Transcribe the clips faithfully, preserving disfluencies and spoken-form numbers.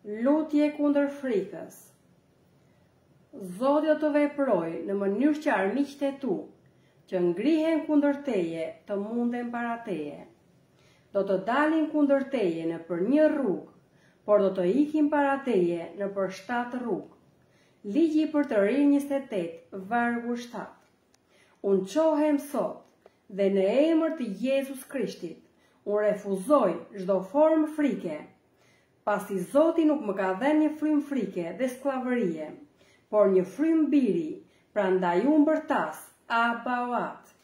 Lutje kundër frikës. Zoti do të veprojë në mënyrë që armiqtë e tu, që ngrihen kundër teje, të munden para teje. Do të dalin kundër teje në për një rrugë, por do të ikin para teje në për shtatë rrugë. Ligji për të rinj njëzet e tetë, vargu shtatë. Unë qohem sot dhe në emër të Jezus Krishtit, unë refuzoj çdo formë frike, pasi Zoti nuk më ka dhënë një frymë frike dhe sklavërie, por një frymë biri, prandaj unë bërtas, Abba o Atë.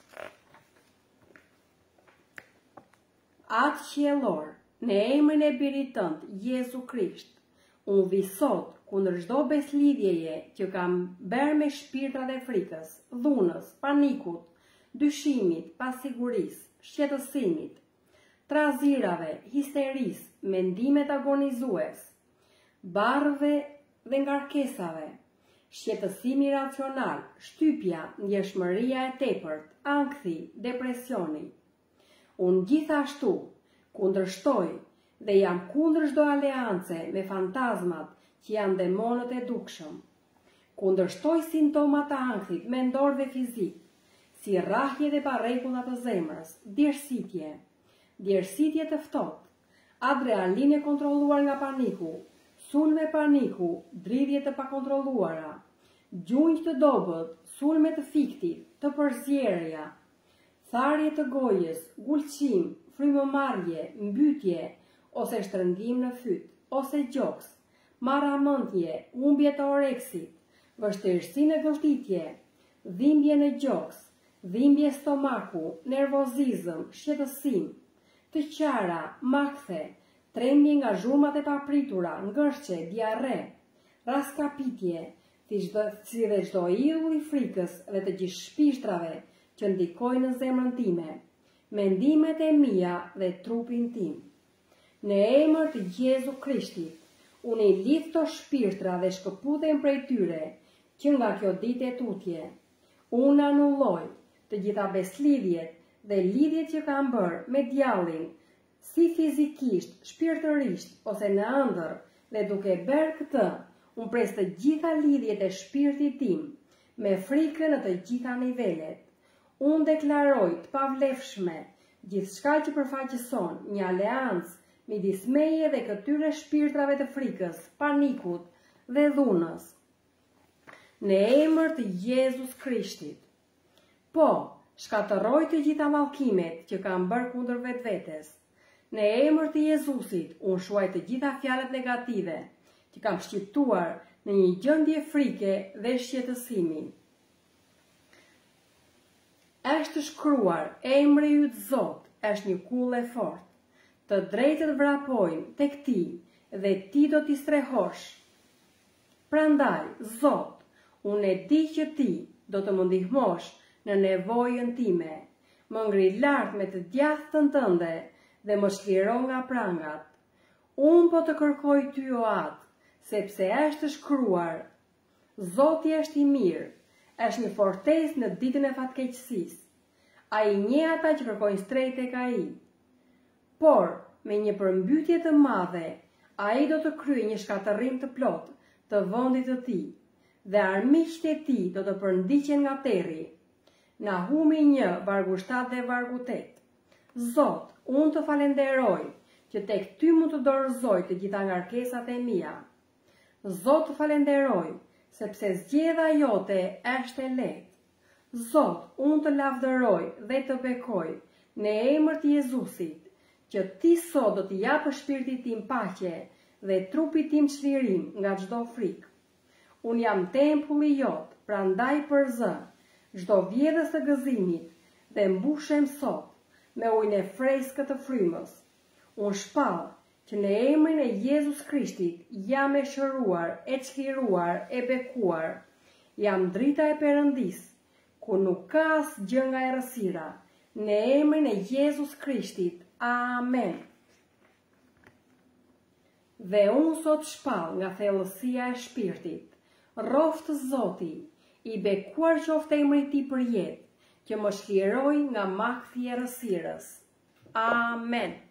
Atë qiellor, në emrin e birit tënd, Jezu Krisht, unë vi sot kundër çdo beslidhjeje që kam bërë me shpirtrat e frikës, dhunës, panikut, dyshimit, pasigurisë, shqetësimit, trazirave, histeris, mendimet agonizues, barrëve dhe ngarkesave, shqetësimi racional, shtypja, ndjeshmëria e tepërt, ankthi, depresioni. Unë gjithashtu kundërshtoj dhe jam kundër çdo aleance me fantazmat që janë demonët e dukshëm. Kundërshtoj simptomat të ankthit mendor dhe fizik, si rrahje dhe parregulla të zemrës, djersitje, djersitje të ftohtë, adrenalinë e kontrolluar nga paniku, sulme paniku, dridhje të pakontrolluara, gjunjë të dobët, sulme të fiktit, të përzierja, tharje të gojës, gulqim, frymëmarrje, mbytye ose shtrëngim në fyt, ose gjoks, marramendje, humbje të oreksit, vështirësi në gëlltitje, dhimbje në gjoks, dhimbje stomaku, nervozizëm, shqetësim, të qara, makthe, trembje nga zhurmat e papritura, ngërçe, diarre, raskapitje, si dhe çdo idhull i frikës dhe të gjithë shpishtrave që ndikojnë në zemrën time, mendimet e mia dhe trupin tim. Në emër të Jezu Krishtit, unë i lidh këto shpirtra dhe shkëputem prej tyre që nga kjo ditë e tutje. Unë anulloj të gjitha beslidhjet dhe lidhjet që kam bërë me djallin, si fizikisht, shpirtërisht ose në ëndër, dhe duke bërë këtë, unë pres të gjitha lidhjet e shpirtit tim, me frikë në të gjitha nivelet. Unë deklaroj të pavlefshme gjithçka që përfaqëson një aleancë midis meje dhe këtyre shpirtrave të frikës, panikut dhe dhunës. Në emër të Jezus Krishtit. Po, shkatërroj të gjitha mallkimet që kam bërë kundër vetvetes. Në emër të Jezusit, unë shuaj të gjitha fjalët negative që kam shqiptuar në një gjendje frike dhe shqetësimi. Është shkruar, emri yt Zot është një kull e fortë. Të drejtët vrapojnë tek ti dhe ti do t'i strehosh. Prandaj, Zot, unë e di që ti do të më ndihmosh në nevojën time, më ngri lart me të djathtën tënde dhe më çliro nga prangat. Unë po të kërkoj ty o Atë, sepse është shkruar, Zoti është i mirë, është një fortesë në ditën e fatkeqësisë. Ai njeh ata që kërkojnë strejt tek ai. Por, me një përmbytje të madhe, ai do të kryejë një shkatërrim të plotë të vendit të tij, dhe armiqtë e tij do të përndiqen nga terri. Nahumi një, vargu shtatë dhe vargu tetë. Zot, unë të falenderoj që tek ty mund të dorëzoj të gjitha ngarkesat e mia. Zot, të falenderoj sepse zgjedhja jote është e lehtë. Zot, unë të lavdëroj dhe të bekoj në emër të Jezusit, që ti sot do t'i japë shpirtit tim paqe dhe trupit tim çlirim nga çdo frikë. Unë jam tempulli jot, prandaj përzë çdo vjedhës të gëzimit dhe mbushem sot me ujin e freskët të frymës. Unë shpall që në emrin e Jezus Krishtit jam e shëruar, e çliruar, e bekuar. Jam drita e Perëndis, ku nuk ka asgjë nga errësira. Në emrin e Jezus Krishtit. Amen. Dhe unë sot shpall nga thellësia e shpirtit, rroftë Zoti, i bekuar qoftë emri i tij për jetë, që më çliroj nga makthi i errësirës. Amen.